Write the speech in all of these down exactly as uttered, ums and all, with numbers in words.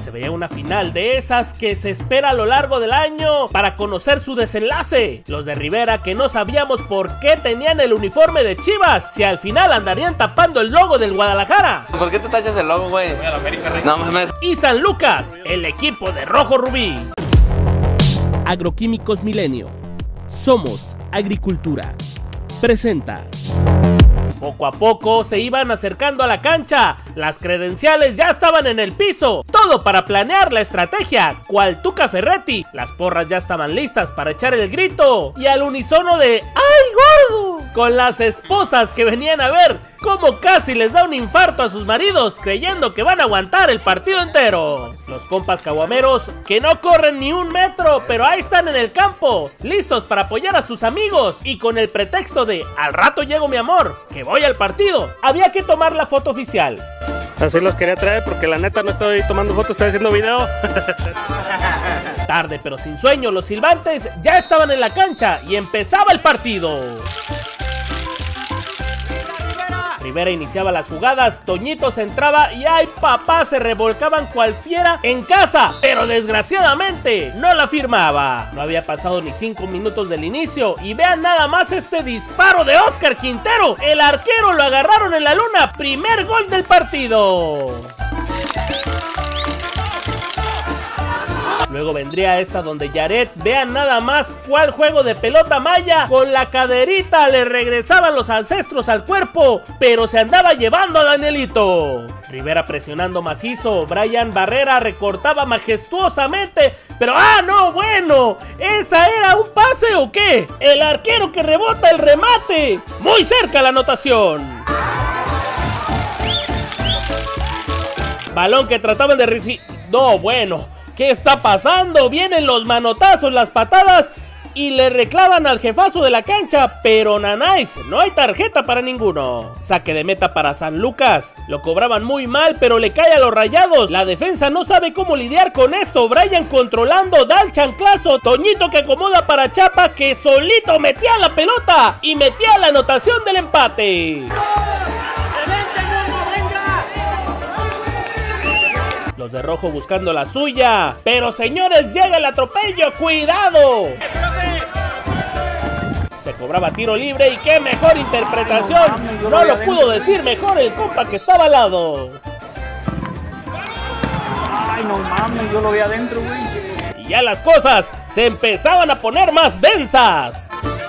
Se veía una final de esas que se espera a lo largo del año para conocer su desenlace. Los de Rivera, que no sabíamos por qué tenían el uniforme de Chivas, si al final andarían tapando el logo del Guadalajara. ¿Por qué te tachas el logo, güey? No mames. Y San Lucas, el equipo de Rojo Rubí. Agroquímicos Milenio. Somos Agricultura. Presenta. Poco a poco se iban acercando a la cancha, las credenciales ya estaban en el piso, todo para planear la estrategia, cual Tuca Ferretti, las porras ya estaban listas para echar el grito, y al unísono de ¡ay, gordo!, con las esposas que venían a ver cómo casi les da un infarto a sus maridos creyendo que van a aguantar el partido entero. Los compas caguameros que no corren ni un metro, pero ahí están en el campo, listos para apoyar a sus amigos y con el pretexto de al rato llego mi amor, que voy al partido, había que tomar la foto oficial. Así los quería traer porque la neta no estoy tomando fotos, estoy haciendo video. Tarde pero sin sueño, los silbantes ya estaban en la cancha y empezaba el partido. Rivera iniciaba las jugadas, Toñito se entraba y ¡ay, papá! Se revolcaban cual fiera en casa, pero desgraciadamente no la firmaba. No había pasado ni cinco minutos del inicio y vean nada más este disparo de Oscar Quintero. El arquero lo agarraron en la luna, primer gol del partido. Luego vendría esta donde Yaret, vean nada más cuál juego de pelota maya, con la caderita le regresaban los ancestros al cuerpo, pero se andaba llevando a Danielito. Rivera presionando macizo, Brian Barrera recortaba majestuosamente, pero ¡ah, no, bueno! ¿Esa era un pase o qué? El arquero que rebota el remate, muy cerca la anotación. Balón que trataban de recibir, no, bueno. ¿Qué está pasando? Vienen los manotazos, las patadas y le reclaman al jefazo de la cancha, pero nanáis, no hay tarjeta para ninguno. Saque de meta para San Lucas, lo cobraban muy mal, pero le cae a los Rayados. La defensa no sabe cómo lidiar con esto. Brian controlando, da el chanclazo, Toñito que acomoda para Chapa, que solito metía la pelota y metía la anotación del empate. Los de rojo buscando la suya, pero señores, llega el atropello, ¡cuidado! Se cobraba tiro libre y qué mejor interpretación, no lo pudo decir mejor el compa que estaba al lado. Ay, no mames, yo lo vi adentro, güey. Y ya las cosas se empezaban a poner más densas.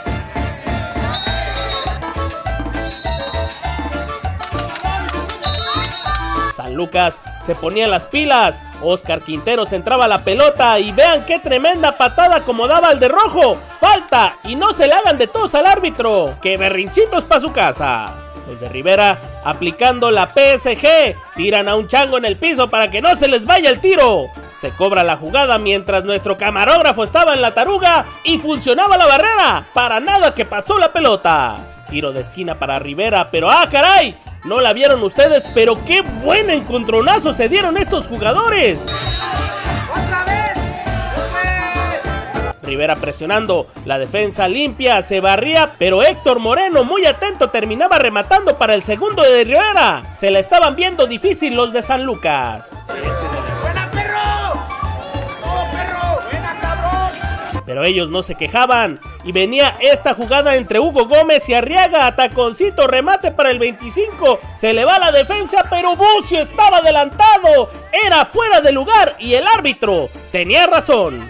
San Lucas se ponía las pilas, Oscar Quintero centraba la pelota y vean qué tremenda patada acomodaba al de rojo. Falta y no se le hagan de tos al árbitro, que berrinchitos pa' su casa. Los de Rivera aplicando la P S G, tiran a un chango en el piso para que no se les vaya el tiro. Se cobra la jugada mientras nuestro camarógrafo estaba en la taruga y funcionaba la barrera, para nada que pasó la pelota. Tiro de esquina para Rivera, pero ¡ah, caray! No la vieron ustedes, pero qué buen encontronazo se dieron estos jugadores. ¡Otra vez! Rivera presionando, la defensa limpia, se barría, pero Héctor Moreno muy atento terminaba rematando para el segundo de Rivera. Se la estaban viendo difícil los de San Lucas. ¡Buena, perro! ¡No, perro! ¡Buena, cabrón! Pero ellos no se quejaban y venía esta jugada entre Hugo Gómez y Arriaga, taconcito, remate para el veinticinco, se le va la defensa, pero Bucio estaba adelantado, era fuera de lugar y el árbitro tenía razón.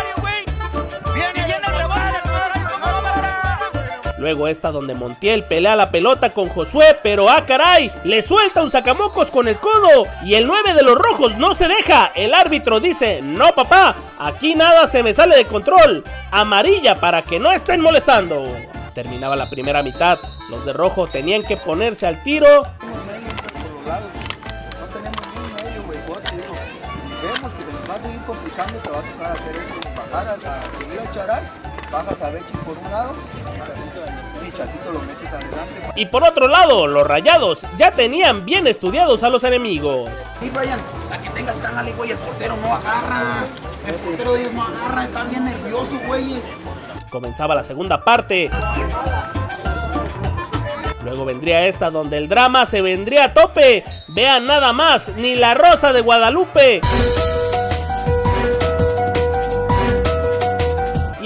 Luego esta donde Montiel pelea la pelota con Josué, pero ¡ah, caray! Le suelta un sacamocos con el codo y el nueve de los rojos no se deja. El árbitro dice, no papá, aquí nada se me sale de control. Amarilla para que no estén molestando. Terminaba la primera mitad, los de rojo tenían que ponerse al tiro. Bajas a Bechi por un lado y Chatito lo metes adelante. Y por otro lado, los Rayados ya tenían bien estudiados a los enemigos. Sí, Brian, para que tengas canal, güey, el portero no agarra. El portero de ellos no agarra, está bien nervioso, güeyes. Comenzaba la segunda parte. Luego vendría esta donde el drama se vendría a tope. Vean nada más, ni la Rosa de Guadalupe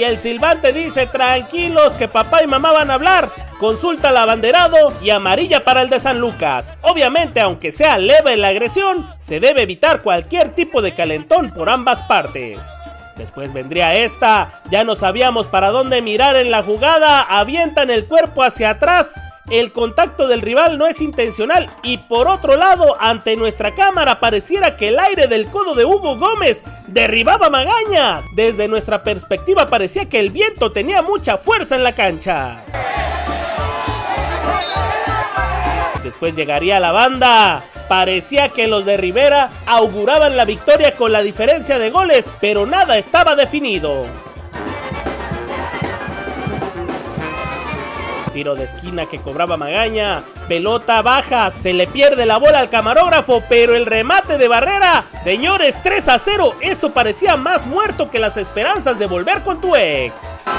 y el silbante dice: tranquilos que papá y mamá van a hablar. Consulta al abanderado y amarilla para el de San Lucas. Obviamente, aunque sea leve la agresión, se debe evitar cualquier tipo de calentón por ambas partes. Después vendría esta, ya no sabíamos para dónde mirar en la jugada, avientan el cuerpo hacia atrás, el contacto del rival no es intencional y por otro lado, ante nuestra cámara pareciera que el aire del codo de Hugo Gómez derribaba a Magaña. Desde nuestra perspectiva parecía que el viento tenía mucha fuerza en la cancha. Después llegaría la banda. Parecía que los de Rivera auguraban la victoria con la diferencia de goles, pero nada estaba definido. Tiro de esquina que cobraba Magaña, pelota baja, se le pierde la bola al camarógrafo, pero el remate de Barrera, señores, tres a cero, esto parecía más muerto que las esperanzas de volver con tu ex.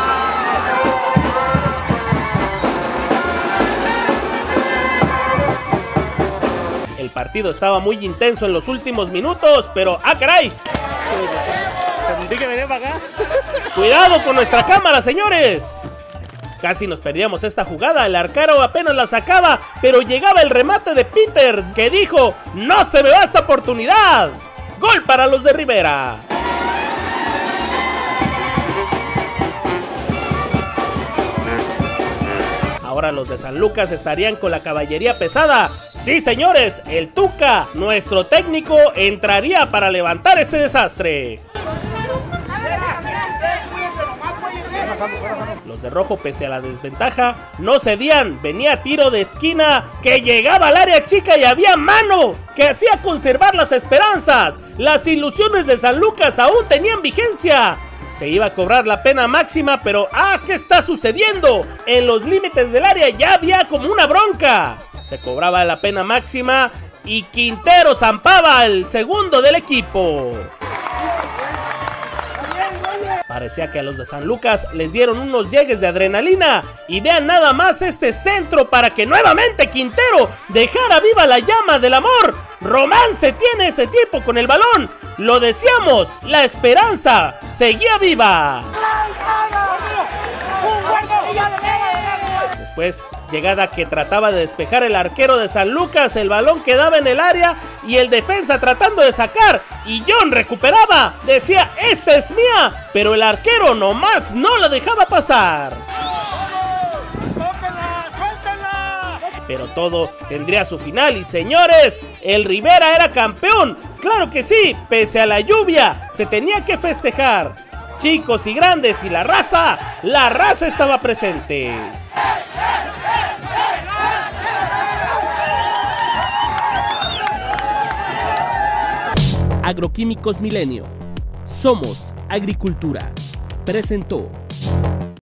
El partido estaba muy intenso en los últimos minutos, pero ¡ah, caray! Sentí que venía para acá. ¡Cuidado con nuestra cámara, señores! Casi nos perdíamos esta jugada, el arquero apenas la sacaba, pero llegaba el remate de Peter, que dijo: ¡no se me va esta oportunidad! ¡Gol para los de Rivera! Ahora los de San Lucas estarían con la caballería pesada. Sí, señores, el Tuca, nuestro técnico, entraría para levantar este desastre. Los de rojo, pese a la desventaja, no cedían. Venía tiro de esquina que llegaba al área chica y había mano que hacía conservar las esperanzas. Las ilusiones de San Lucas aún tenían vigencia. Se iba a cobrar la pena máxima, pero ¡ah! ¿Qué está sucediendo? En los límites del área ya había como una bronca. Se cobraba la pena máxima y Quintero zampaba el segundo del equipo. Parecía que a los de San Lucas les dieron unos llegues de adrenalina. Y vean nada más este centro para que nuevamente Quintero dejara viva la llama del amor. Romance tiene este tipo con el balón. Lo decíamos, la esperanza seguía viva. Después, llegada que trataba de despejar el arquero de San Lucas, el balón quedaba en el área y el defensa tratando de sacar y John recuperaba, decía: esta es mía, pero el arquero nomás no la dejaba pasar. Pero todo tendría su final y señores, el Rivera era campeón. Claro que sí, pese a la lluvia, se tenía que festejar. Chicos y grandes y la raza, la raza estaba presente. Agroquímicos Milenio. Somos Agricultura. Presentó.